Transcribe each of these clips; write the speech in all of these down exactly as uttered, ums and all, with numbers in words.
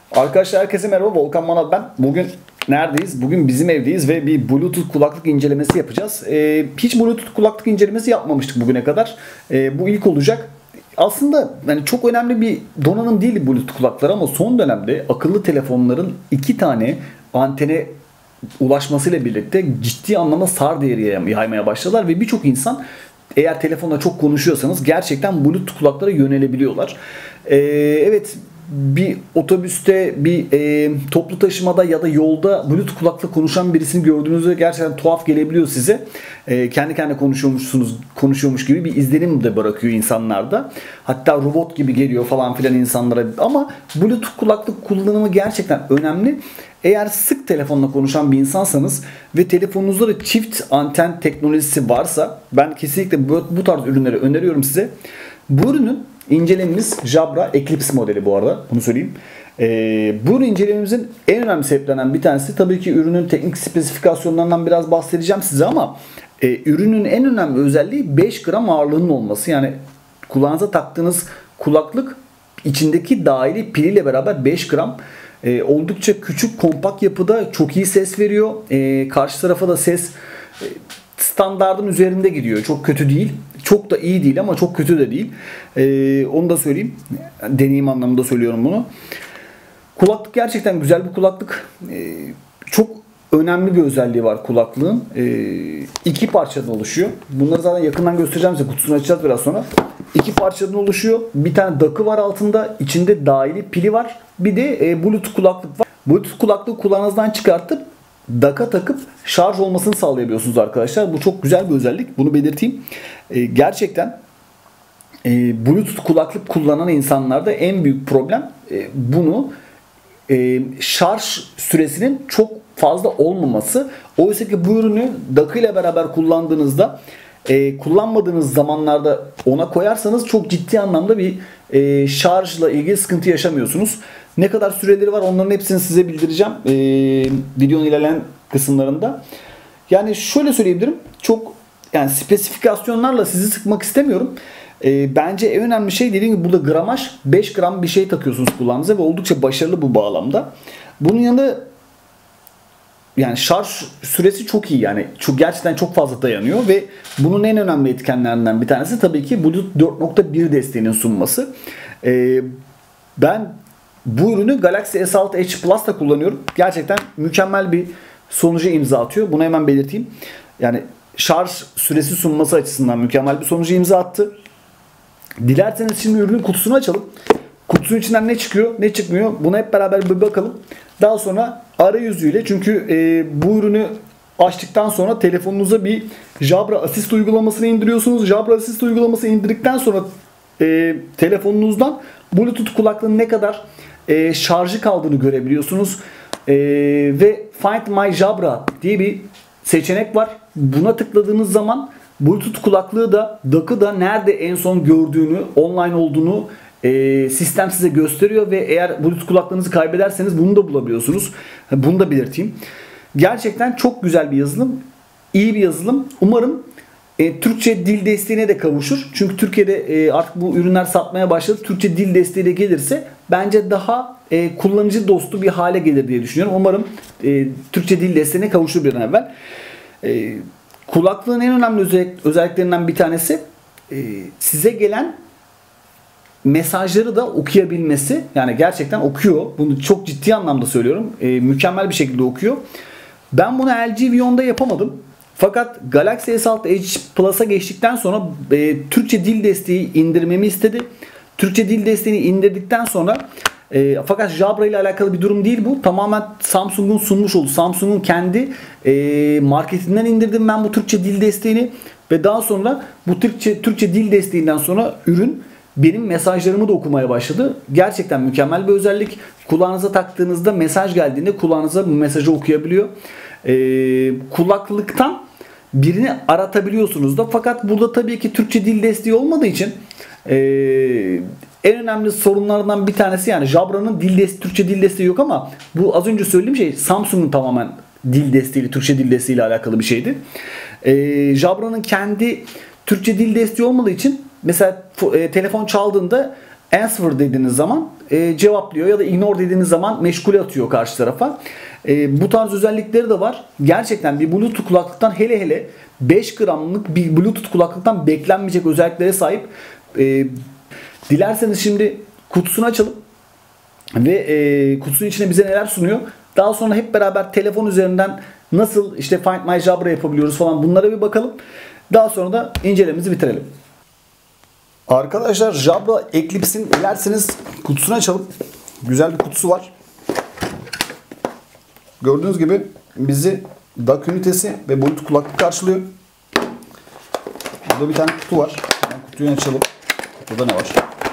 Arkadaşlar herkese merhaba, Volkan Manav ben. Bugün neredeyiz? Bugün bizim evdeyiz ve bir Bluetooth kulaklık incelemesi yapacağız. Ee, hiç Bluetooth kulaklık incelemesi yapmamıştık bugüne kadar. Ee, bu ilk olacak. Aslında yani çok önemli bir donanım değil Bluetooth kulaklar ama son dönemde akıllı telefonların iki tane antene ulaşmasıyla birlikte ciddi anlamda SAR değeri yaymaya başladılar ve birçok insan eğer telefonla çok konuşuyorsanız gerçekten Bluetooth kulaklara yönelebiliyorlar. Ee, evet bir otobüste, bir e, toplu taşımada ya da yolda Bluetooth kulakla konuşan birisini gördüğünüzde gerçekten tuhaf gelebiliyor size. E, kendi kendine konuşuyormuşsunuz, konuşuyormuş gibi bir izlenim de bırakıyor insanlarda. Hatta robot gibi geliyor falan filan insanlara. Ama Bluetooth kulaklık kullanımı gerçekten önemli. Eğer sık telefonla konuşan bir insansanız ve telefonunuzda da çift anten teknolojisi varsa ben kesinlikle bu, bu tarz ürünleri öneriyorum size. Bu ürünün İncelememiz Jabra Eclipse modeli bu arada. Bunu söyleyeyim. Ee, bu incelememizin en önemli sebeplerinden bir tanesi tabii ki ürünün teknik spesifikasyonlarından biraz bahsedeceğim size ama e, ürünün en önemli özelliği beş gram ağırlığının olması. Yani kulağınıza taktığınız kulaklık içindeki dahili piliyle beraber beş gram. E, oldukça küçük, kompakt yapıda çok iyi ses veriyor. E, karşı tarafa da ses e, standardın üzerinde gidiyor. Çok kötü değil. Çok da iyi değil ama çok kötü de değil. Ee, onu da söyleyeyim. Deneyim anlamında söylüyorum bunu. Kulaklık gerçekten güzel bir kulaklık. Ee, çok önemli bir özelliği var kulaklığın. Ee, iki parçadan oluşuyor. Bunları zaten yakından göstereceğim size. Kutusunu açacağız biraz sonra. İki parçadan oluşuyor. Bir tane dock'ı var altında. İçinde dahili pili var. Bir de e, Bluetooth kulaklık var. Bluetooth kulaklığı kulağınızdan çıkartıp dock'a takıp şarj olmasını sağlayabiliyorsunuz arkadaşlar. Bu çok güzel bir özellik. Bunu belirteyim. Ee, gerçekten e, Bluetooth kulaklık kullanan insanlarda en büyük problem e, bunu e, şarj süresinin çok fazla olmaması. Oysa ki bu ürünü dock ile beraber kullandığınızda e, kullanmadığınız zamanlarda ona koyarsanız çok ciddi anlamda bir e, şarjla ilgili sıkıntı yaşamıyorsunuz. Ne kadar süreleri var onların hepsini size bildireceğim e, videonun ilerleyen kısımlarında. Yani şöyle söyleyebilirim. Çok yani spesifikasyonlarla sizi sıkmak istemiyorum. E, bence en önemli şey dediğim gibi burada gramaj. beş gram bir şey takıyorsunuz kulağınıza ve oldukça başarılı bu bağlamda. Bunun yanında yani şarj süresi çok iyi yani çok gerçekten çok fazla dayanıyor ve bunun en önemli etkenlerinden bir tanesi tabii ki Bluetooth dört nokta bir desteğinin sunması. E, ben bu ürünü Galaxy S altı Edge Plus'ta kullanıyorum. Gerçekten mükemmel bir sonuca imza atıyor. Bunu hemen belirteyim. Yani şarj süresi sunması açısından mükemmel bir sonuca imza attı. Dilerseniz şimdi ürünün kutusunu açalım. Kutusunun içinden ne çıkıyor, ne çıkmıyor buna hep beraber bir bakalım. Daha sonra arayüzüyle çünkü e, bu ürünü açtıktan sonra telefonunuza bir Jabra Assist uygulamasını indiriyorsunuz. Jabra Assist uygulaması indirdikten sonra e, telefonunuzdan Bluetooth kulaklığın ne kadar e, şarjı kaldığını görebiliyorsunuz. E, ve Find My Jabra diye bir seçenek var. Buna tıkladığınız zaman Bluetooth kulaklığı da dock'ı da nerede en son gördüğünü, online olduğunu e, sistem size gösteriyor ve eğer Bluetooth kulaklığınızı kaybederseniz bunu da bulabiliyorsunuz. Bunu da belirteyim. Gerçekten çok güzel bir yazılım. İyi bir yazılım. Umarım e, Türkçe dil desteğine de kavuşur. Çünkü Türkiye'de e, artık bu ürünler satmaya başladı. Türkçe dil desteğiyle gelirse bence daha e, kullanıcı dostu bir hale gelir diye düşünüyorum. Umarım e, Türkçe dil desteğine kavuşur bir an evvel. E, kulaklığın en önemli özellik, özelliklerinden bir tanesi e, size gelen mesajları da okuyabilmesi. Yani gerçekten okuyor. Bunu çok ciddi anlamda söylüyorum. E, mükemmel bir şekilde okuyor. Ben bunu L G Vion'da yapamadım. Fakat Galaxy S altı Edge Plus'a geçtikten sonra e, Türkçe dil desteği indirmemi istedi. Türkçe dil desteğini indirdikten sonra e, fakat Jabra ile alakalı bir durum değil bu. Tamamen Samsung'un sunmuş olduğu, Samsung'un kendi e, marketinden indirdim ben bu Türkçe dil desteğini ve daha sonra bu Türkçe Türkçe dil desteğinden sonra ürün benim mesajlarımı da okumaya başladı. Gerçekten mükemmel bir özellik. Kulağınıza taktığınızda mesaj geldiğinde kulağınıza bu mesajı okuyabiliyor. Ee, kulaklıktan birini aratabiliyorsunuz da. Fakat burada tabii ki Türkçe dil desteği olmadığı için e, en önemli sorunlardan bir tanesi yani Jabra'nın dil desteği, Türkçe dil desteği yok ama bu az önce söylediğim şey Samsung'un tamamen dil desteğiyle, Türkçe dil desteğiyle alakalı bir şeydi. Ee, Jabra'nın kendi Türkçe dil desteği olmadığı için mesela e, telefon çaldığında answer dediğiniz zaman e, cevaplıyor ya da ignore dediğiniz zaman meşgule atıyor karşı tarafa. E, bu tarz özellikleri de var. Gerçekten bir Bluetooth kulaklıktan, hele hele beş gramlık bir Bluetooth kulaklıktan beklenmeyecek özelliklere sahip. E, dilerseniz şimdi kutusunu açalım ve e, kutusunun içine bize neler sunuyor. Daha sonra hep beraber telefon üzerinden nasıl işte Find My Jabra yapabiliyoruz falan, bunlara bir bakalım. Daha sonra da incelememizi bitirelim. Arkadaşlar, Jabra Eclipse'in dilerseniz kutusunu açalım. Güzel bir kutusu var. Gördüğünüz gibi bizi D A C ünitesi ve Bluetooth kulaklık karşılıyor. Burada bir tane kutu var. Hemen kutuyu açalım. Burada ne var?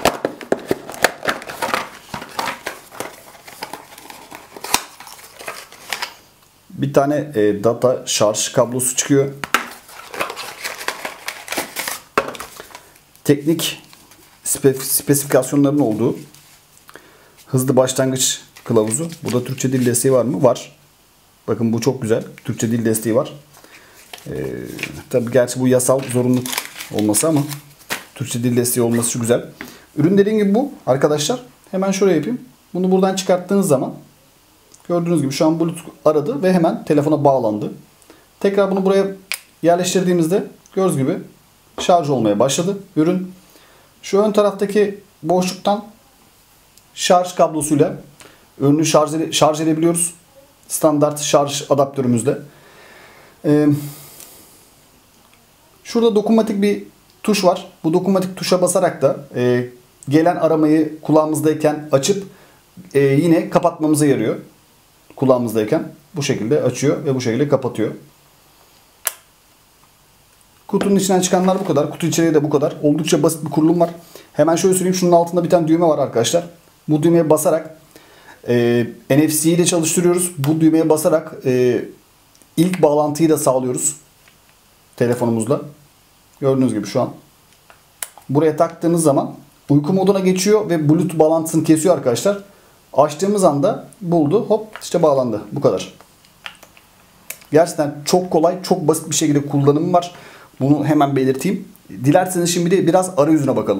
Bir tane e, data şarj kablosu çıkıyor. Teknik spesifikasyonların olduğu hızlı başlangıç kılavuzu. Burada Türkçe dil desteği var mı? Var. Bakın bu çok güzel. Türkçe dil desteği var. Ee, tabii gerçi bu yasal zorunlu olması ama Türkçe dil desteği olması şu güzel. Ürün dediğim gibi bu arkadaşlar. Hemen şöyle yapayım. Bunu buradan çıkarttığınız zaman gördüğünüz gibi şu an Bluetooth aradı ve hemen telefona bağlandı. Tekrar bunu buraya yerleştirdiğimizde gördüğünüz gibi şarj olmaya başladı ürün. Şu ön taraftaki boşluktan şarj kablosuyla ürünü şarj, ede şarj edebiliyoruz. Standart şarj adaptörümüzle. Ee, şurada dokunmatik bir tuş var. Bu dokunmatik tuşa basarak da e, gelen aramayı kulağımızdayken açıp e, yine kapatmamıza yarıyor. Kulağımızdayken bu şekilde açıyor ve bu şekilde kapatıyor. Kutunun içinden çıkanlar bu kadar. Kutu içeriği de bu kadar. Oldukça basit bir kurulum var. Hemen şöyle söyleyeyim. Şunun altında bir tane düğme var arkadaşlar. Bu düğmeye basarak e, N F C ile çalıştırıyoruz. Bu düğmeye basarak e, ilk bağlantıyı da sağlıyoruz. Telefonumuzla. Gördüğünüz gibi şu an. Buraya taktığınız zaman uyku moduna geçiyor ve Bluetooth bağlantısını kesiyor arkadaşlar. Açtığımız anda buldu. Hop işte bağlandı. Bu kadar. Gerçekten çok kolay, çok basit bir şekilde kullanımı var. Bunu hemen belirteyim. Dilerseniz şimdi de biraz arayüzüne bakalım.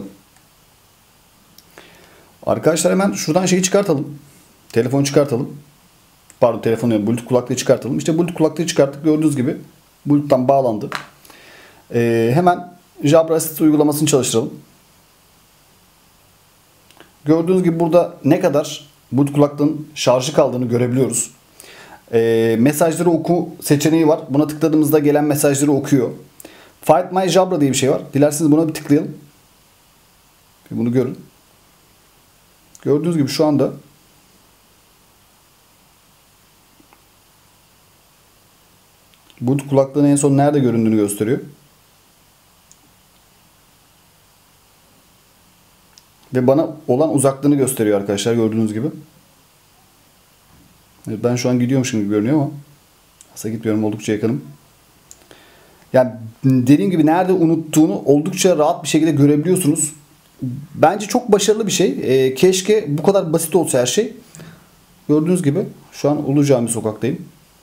Arkadaşlar hemen şuradan şeyi çıkartalım. Telefonu çıkartalım. Pardon, telefonu yok. Bluetooth kulaklığı çıkartalım. İşte Bluetooth kulaklığı çıkarttık. Gördüğünüz gibi Bluetooth'tan bağlandı. Ee, hemen Jabra Assistant uygulamasını çalıştıralım. Gördüğünüz gibi burada ne kadar Bluetooth kulaklığın şarjı kaldığını görebiliyoruz. E, mesajları oku seçeneği var. Buna tıkladığımızda gelen mesajları okuyor. Find My Jabra diye bir şey var. Dilerseniz buna bir tıklayalım. Bunu görün. Gördüğünüz gibi şu anda Bluetooth kulaklığın en son nerede göründüğünü gösteriyor. Ve bana olan uzaklığını gösteriyor arkadaşlar, gördüğünüz gibi. Ben şu an gidiyormuşum gibi görünüyor ama aslında gitmiyorum, oldukça yakınım. Yani dediğim gibi nerede unuttuğunu oldukça rahat bir şekilde görebiliyorsunuz. Bence çok başarılı bir şey. E, keşke bu kadar basit olsa her şey. Gördüğünüz gibi şu an Ulu Cami sokaktayım.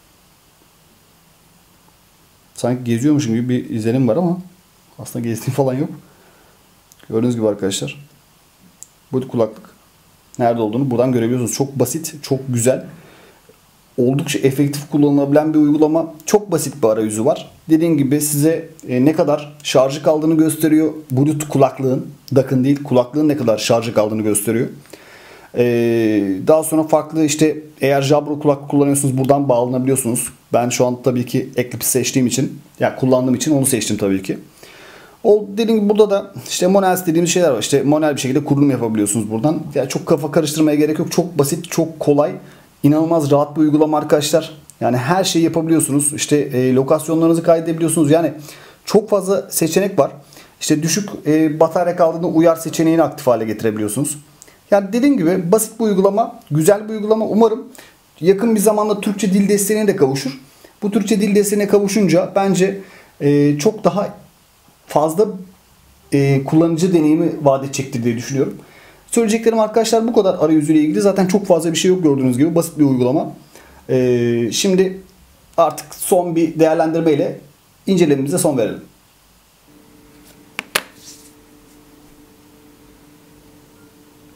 Sanki geziyormuşum gibi bir izlenim var ama aslında gezdiğim falan yok. Gördüğünüz gibi arkadaşlar. Bu kulaklık nerede olduğunu buradan görebiliyorsunuz. Çok basit, çok güzel. Oldukça efektif kullanılabilen bir uygulama. Çok basit bir arayüzü var. Dediğim gibi size ne kadar şarjı kaldığını gösteriyor. Bluetooth kulaklığın, D A C'ın değil kulaklığın ne kadar şarjı kaldığını gösteriyor. Daha sonra farklı işte eğer Jabra kulaklık kullanıyorsunuz buradan bağlanabiliyorsunuz. Ben şu an tabii ki Eclipse seçtiğim için, yani kullandığım için onu seçtim tabii ki. O dediğim gibi burada da işte Monels dediğimiz şeyler var. İşte manuel bir şekilde kurulum yapabiliyorsunuz buradan. Yani çok kafa karıştırmaya gerek yok. Çok basit, çok kolay. İnanılmaz rahat bir uygulama arkadaşlar. Yani her şeyi yapabiliyorsunuz. İşte e, lokasyonlarınızı kaydedebiliyorsunuz. Yani çok fazla seçenek var. İşte düşük e, batarya kaldığında uyar seçeneğini aktif hale getirebiliyorsunuz. Yani dediğim gibi basit bir uygulama, güzel bir uygulama. Umarım yakın bir zamanda Türkçe dil desteğine de kavuşur. Bu Türkçe dil desteğine kavuşunca bence e, çok daha fazla e, kullanıcı deneyimi vaat edecektir diye düşünüyorum. Söyleyeceklerim arkadaşlar bu kadar arayüzüyle ilgili. Zaten çok fazla bir şey yok, gördüğünüz gibi. Basit bir uygulama. E, şimdi artık son bir değerlendirmeyle incelememize son verelim.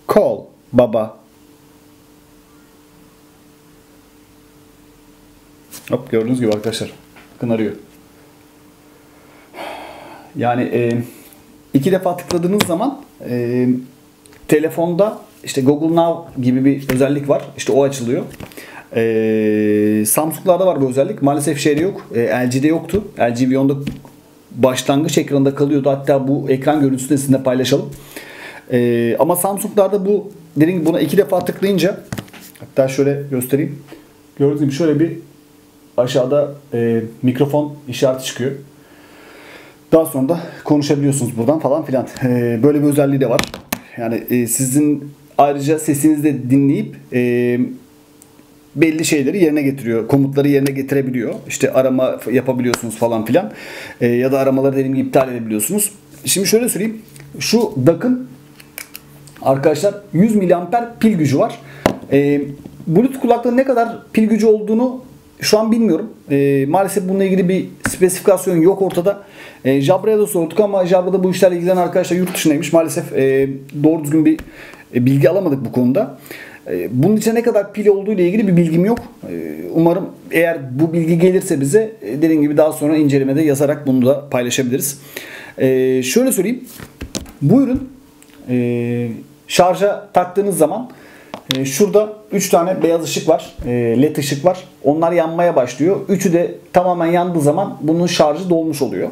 Call baba. Hop, gördüğünüz gibi arkadaşlar. Bakın arıyor. Yani e, iki defa tıkladığınız zaman e, telefonda işte Google Now gibi bir özellik var. İşte o açılıyor. E, Samsung'larda var bu özellik. Maalesef şeyde yok. E, L G'de yoktu. L G V on'da başlangıç ekranında kalıyordu. Hatta bu ekran görüntüsünü de sizinle paylaşalım. E, ama Samsung'larda bu, dediğim gibi buna iki defa tıklayınca, hatta şöyle göstereyim. Gördüğünüz gibi şöyle bir aşağıda e, mikrofon işareti çıkıyor. Daha sonra da konuşabiliyorsunuz buradan falan filan. E, böyle bir özelliği de var. Yani e, sizin ayrıca sesinizi de dinleyip e, belli şeyleri yerine getiriyor. Komutları yerine getirebiliyor. İşte arama yapabiliyorsunuz falan filan. E, ya da aramaları dediğim gibi iptal edebiliyorsunuz. Şimdi şöyle söyleyeyim. Şu D A K'ın arkadaşlar yüz miliamper pil gücü var. E, Bluetooth kulaklığın ne kadar pil gücü olduğunu şu an bilmiyorum. E, maalesef bununla ilgili bir spesifikasyon yok ortada. E, Jabra'ya da sorduk ama Jabra'da bu işlerle ilgilenen arkadaşlar yurt dışındaymış. Maalesef e, doğru düzgün bir e, bilgi alamadık bu konuda. E, bunun içine ne kadar pil olduğu ile ilgili bir bilgim yok. E, umarım eğer bu bilgi gelirse bize, e, dediğim gibi daha sonra incelemede yazarak bunu da paylaşabiliriz. E, şöyle söyleyeyim. Bu ürün e, şarja taktığınız zaman e, şurada üç tane beyaz ışık var. E, led ışık var. Onlar yanmaya başlıyor. Üçü de tamamen yandığı zaman bunun şarjı dolmuş oluyor.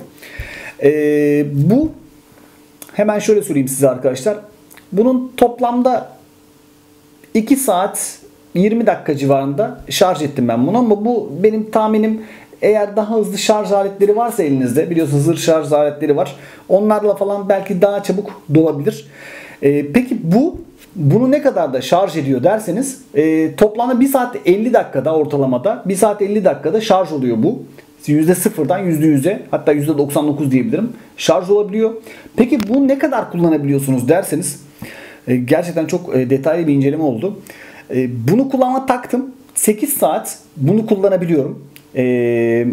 E, bu hemen şöyle söyleyeyim size arkadaşlar. Bunun toplamda iki saat yirmi dakika civarında şarj ettim ben bunu, ama bu benim tahminim. Eğer daha hızlı şarj aletleri varsa elinizde, biliyorsunuz hızlı şarj aletleri var. Onlarla falan belki daha çabuk dolabilir. E, peki bu bunu ne kadar da şarj ediyor derseniz, e, toplamda bir saat elli dakikada, ortalamada bir saat elli dakikada şarj oluyor bu. yüzde sıfırdan yüzde yüze, hatta yüzde doksan dokuz diyebilirim, şarj olabiliyor. Peki bu ne kadar kullanabiliyorsunuz derseniz, e, gerçekten çok e, detaylı bir inceleme oldu. E, bunu kullanma taktım. sekiz saat bunu kullanabiliyorum. E,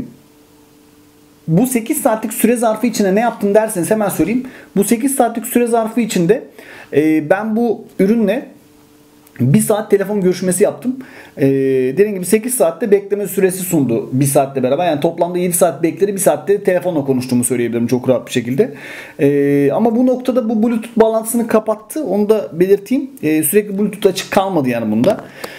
bu sekiz saatlik süre zarfı içinde ne yaptım derseniz hemen söyleyeyim. Bu sekiz saatlik süre zarfı içinde e, ben bu ürünle bir saat telefon görüşmesi yaptım. Ee, dediğim gibi sekiz saatte bekleme süresi sundu bir saatle beraber. Yani toplamda yedi saat bekledi. Bir saatte telefonla konuştuğumu söyleyebilirim çok rahat bir şekilde. Ee, ama bu noktada bu Bluetooth bağlantısını kapattı. Onu da belirteyim. Ee, sürekli Bluetooth açık kalmadı yani bunda.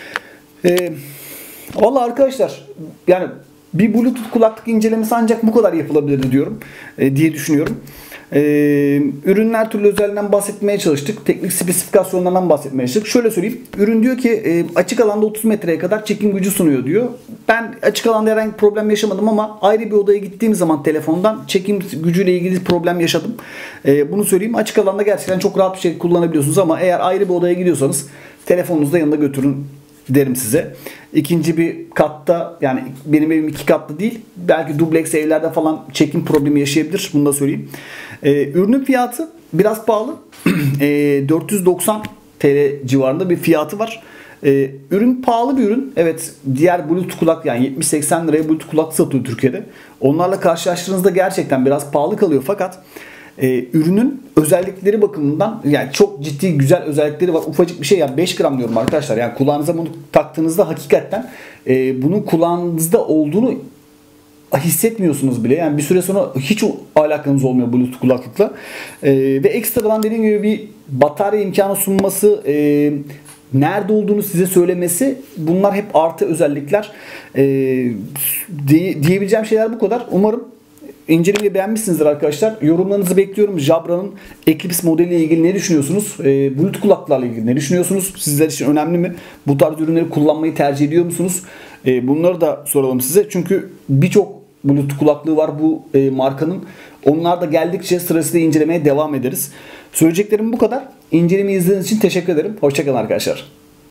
Ee, Valla arkadaşlar, yani bir Bluetooth kulaklık incelemesi ancak bu kadar yapılabilirdi diyorum e, diye düşünüyorum. Ee, ürünün her türlü özelliğinden bahsetmeye çalıştık. Teknik spesifikasyonlarından bahsetmeye çalıştık. Şöyle söyleyeyim. Ürün diyor ki e, açık alanda otuz metreye kadar çekim gücü sunuyor diyor. Ben açık alanda herhangi bir problem yaşamadım ama ayrı bir odaya gittiğim zaman telefondan çekim gücüyle ilgili problem yaşadım. E, bunu söyleyeyim. Açık alanda gerçekten çok rahat bir şekilde kullanabiliyorsunuz ama eğer ayrı bir odaya gidiyorsanız telefonunuzu da yanında götürün derim size. İkinci bir katta, yani benim evim iki katlı değil, belki dubleks evlerde falan çekim problemi yaşayabilir. Bunu da söyleyeyim. Ee, ürünün fiyatı biraz pahalı. ee, dört yüz doksan T L civarında bir fiyatı var. Ee, ürün pahalı bir ürün. Evet, diğer Bluetooth kulak, yani yetmiş seksen liraya Bluetooth kulak satılıyor Türkiye'de. Onlarla karşılaştığınızda gerçekten biraz pahalı kalıyor, fakat e, ürünün özellikleri bakımından yani çok ciddi güzel özellikleri var. Ufacık bir şey, yani beş gram diyorum arkadaşlar. Yani kulağınıza bunu taktığınızda hakikaten e, bunun kulağınızda olduğunu hissetmiyorsunuz bile. Yani bir süre sonra hiç alakanız olmuyor Bluetooth kulaklıkla. Ee, ve ekstradan dediğim gibi bir batarya imkanı sunması, e, nerede olduğunu size söylemesi, bunlar hep artı özellikler. E, diye, diyebileceğim şeyler bu kadar. Umarım incelemeyi beğenmişsinizdir arkadaşlar. Yorumlarınızı bekliyorum. Jabra'nın Eclipse modeliyle ilgili ne düşünüyorsunuz? E, Bluetooth kulaklıklarla ilgili ne düşünüyorsunuz? Sizler için önemli mi? Bu tarz ürünleri kullanmayı tercih ediyor musunuz? E, bunları da soralım size. Çünkü birçok Bluetooth kulaklığı var bu e, markanın. Onlar da geldikçe sırasıyla incelemeye devam ederiz. Söyleyeceklerim bu kadar. İncelemeyi izlediğiniz için teşekkür ederim. Hoşçakalın arkadaşlar.